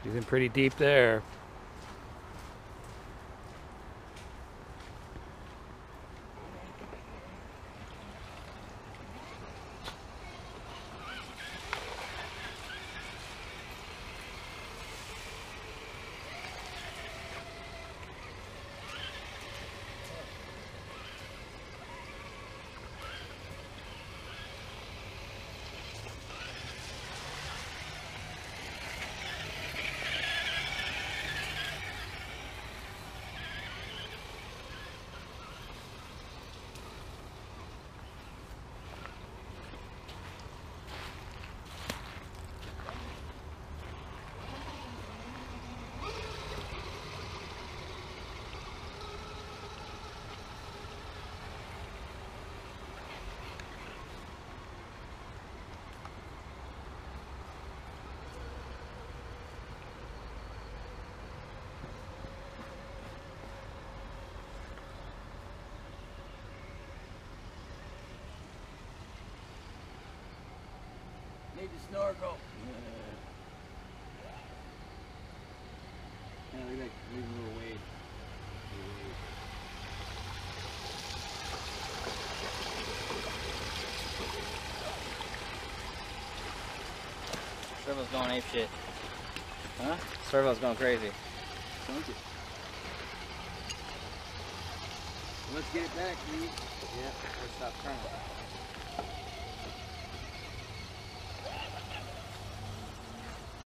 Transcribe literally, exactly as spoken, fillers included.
She's in pretty deep there. Need to snorkel. Yeah, look at that, leave a little wade. Servo's going ape shit. Huh? Servo's going crazy. Sunk it. Let's get it back, please. Yeah, let's stop turning.